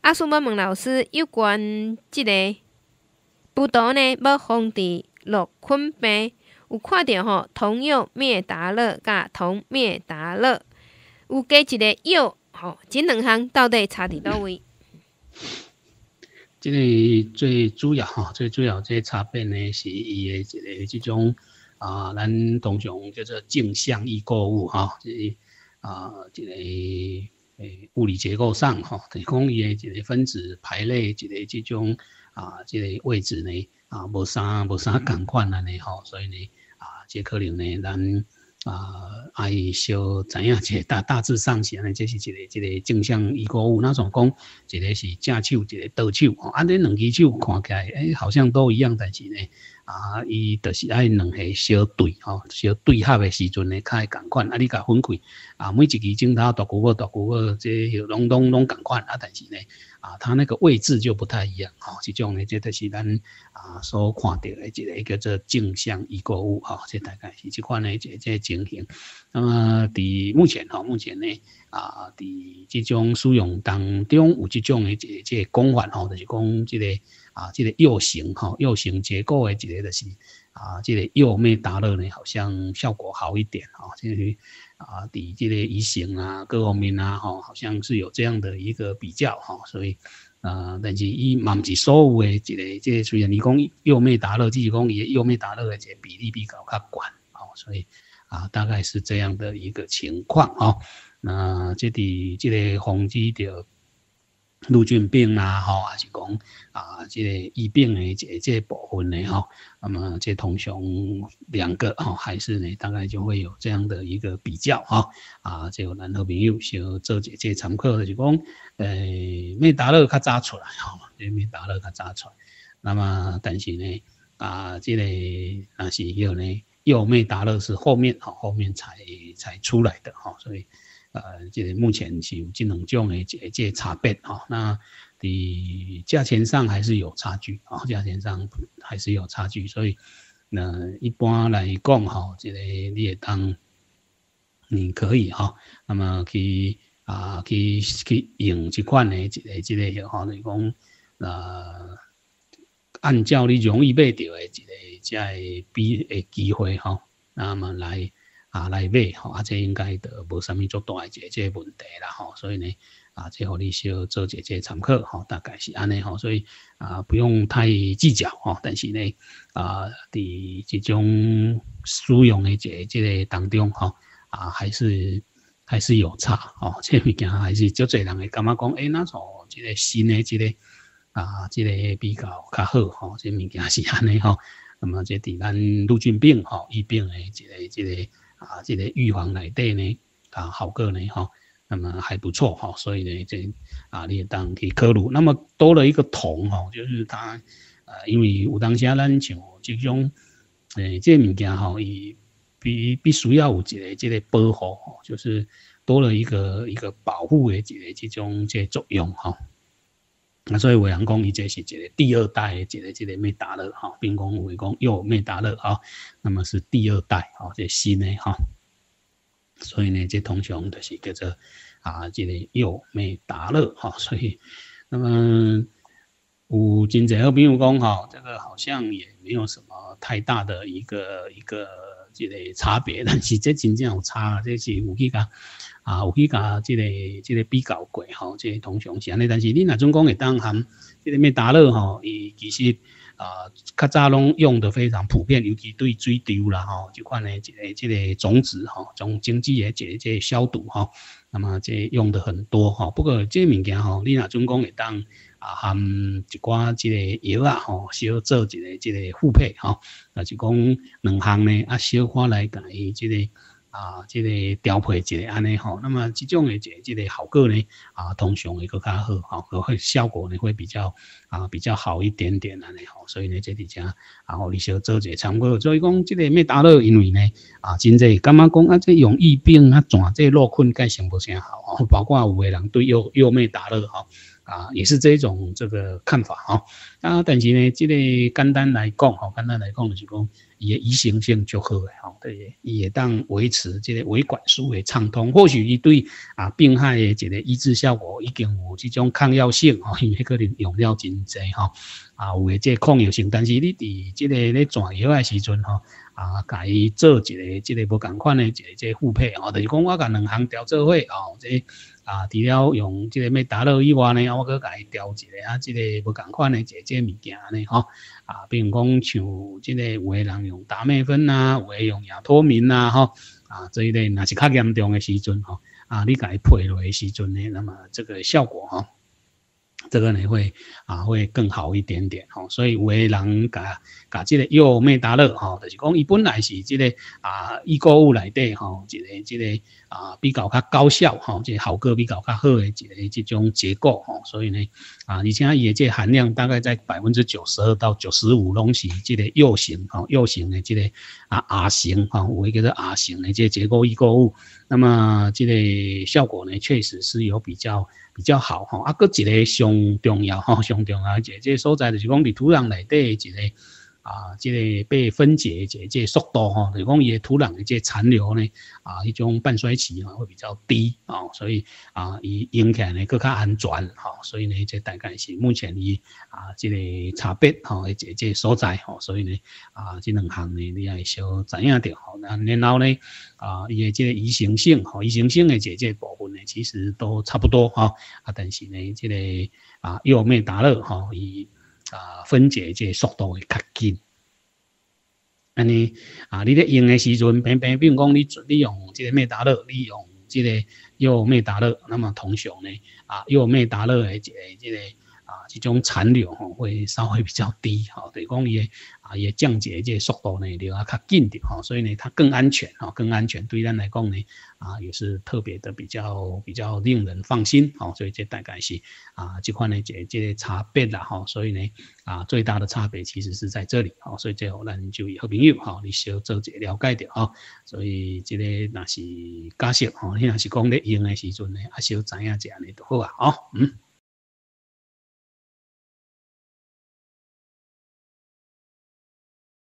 啊，想要问老师有关即个葡萄呢，要防治落菌病，有看到吼，铜柚灭达乐甲铜灭达乐有加一个柚吼，这两项到底差伫倒位？ 这个最主要这差别呢是伊的一个这种咱通常叫做镜像异构物就是这个物理结构上就是讲伊的一个分子排列一个这种这个位置呢无啥共款安尼所以呢这可能呢咱爱小知影一个大致上是安尼，这是一个镜像异构物。那种讲一个是正手，一个倒手这两只手看起来好像都一样，但是呢伊就是爱两下小对小对合的时阵呢，较会共款。你甲分开每一支镜头大骨母这拢共款但是呢它那个位置就不太一样这种呢，这就是咱所看到的一个叫做镜像异构物这大概是这款的这情形。那么伫目前呢伫这种使用当中有这种的这讲法就是讲这个这个柚形结构的一个就是这个柚灭达乐呢，好像效果好一点这个伫这个仪型各方面好像是有这样的一个比较所以但是伊嘛不是所有的这个虽然你讲柚灭达乐，只是讲伊的柚灭达乐的这个比例比较悬所以大概是这样的一个情况那这伫这个防止着陆菌病还是讲这个疫病的这部分呢那么这通常两个还是呢大概就会有这样的一个比较这个咱好朋友小做这参考，就是讲灭达乐较早出来这灭达乐较早出来，那么但是呢这个那是有呢柚灭达乐是后面才出来的所以这个目前是有这两种的这差别那伫价钱上还是有差距价钱上还是有差距，所以一般来讲这个你会当你可以那么去用这款的这个就是讲按照你容易买到的这个的机会那么来买这应该就无啥物足大的这个问题啦所以呢这互你小做这参考大概是安尼所以不用太计较但是呢伫这种使用的这个当中还是有差这物件还是足侪人会感觉讲那种这个新的这个这个比较好这物件是安尼那么这伫咱陆菌病疫病的这个预防内底呢效果呢那么还不错所以呢这你也当可以考虑。那么多了一个铜就是它因为有当时咱像这种这物件伊必须要有一个这个保护就是多了一个保护的一个这种这作用所以有人讲伊这是一个第二代的这个灭达乐并讲有讲柚灭达乐那么是第二代这新的所以呢这通常就是叫做这个柚灭达乐所以那么有真侪好朋友讲这个好像也没有什么太大的一个这个差别，但是这真正有差，这是有去甲这个比较过这通常是安尼。但是你若总讲会当含这个灭达乐伊其实较早拢用的非常普遍，尤其对水稻啦这款的这个种子种经济的这个消毒那么这用的很多不过这物件你若总讲会当含一寡这个药小做一个这个复配就是讲两项呢小可来甲伊这个这个调配一个安尼那么这种的这个效果呢通常会更加好会效果呢会比较好一点点安尼所以呢这里讲你小做一个参考。所以讲这个灭达乐因为呢真侪感觉讲这用疫病转这落菌改成无啥好包括有的人对柚灭达乐也是这种这个看法哈。但是呢，这个简单来讲就是讲，伊的医生性就好诶吼，对，伊会当维持这个维管束的畅通。或许伊对病害的一个医治效果已经有这种抗药性吼，因为可能用了真济吼，有诶这抗药性。但是你伫这个咧转药的时阵吼，甲伊做一个这个无共款的一个这复配吼，就是讲我甲两项调做伙吼，这除了用这个麦达乐以外呢，我搁甲伊调一个这个无共款的一个这物件呢吼，比如讲像这个有的人用达美芬有的用亚托明吼，这一类若是较严重的时阵吼，你甲伊配落的时阵呢，那么这个效果吼。这个呢会更好一点点吼，所以有的人甲这个药美达乐吼，就是讲伊本来是这个易购物内底吼，一个这个比较较高效吼，这个效果比较较好的一个这种结构吼，所以呢而且伊的这含量大概在92%到95%拢是这个药型吼，药型的这个R型吼，有一个叫做 R型的这个结构易购物，那么这个效果呢确实是有比较好吼，搁一个上重要一个这个所在就是讲，伫土壤内底一个这个被分解这个速度吼，就是讲伊的土壤的这个残留呢迄种半衰期会比较低所以伊用起来呢更较安全所以呢这大概是目前伊这个差别的这个所在所以呢这两项呢你要小知影着然后呢伊的这个移行性的这个部分呢其实都差不多但是呢这个药美达乐伊分解这个速度会较紧。安尼你咧用的时阵，比如讲你用这个美达乐，你用这个药美达乐，那么通常呢药美达乐的这个这种残留会稍微比较低就是讲伊的降解这个速度呢就较紧点所以呢它更安全对咱来讲呢也是特别的比较令人放心所以这大概是这款的这个差别啦所以呢最大的差别其实是在这里所以最后咱就好朋友你小做一个了解掉所以这个若是假设你若是讲咧用的时阵呢小知影一下呢就好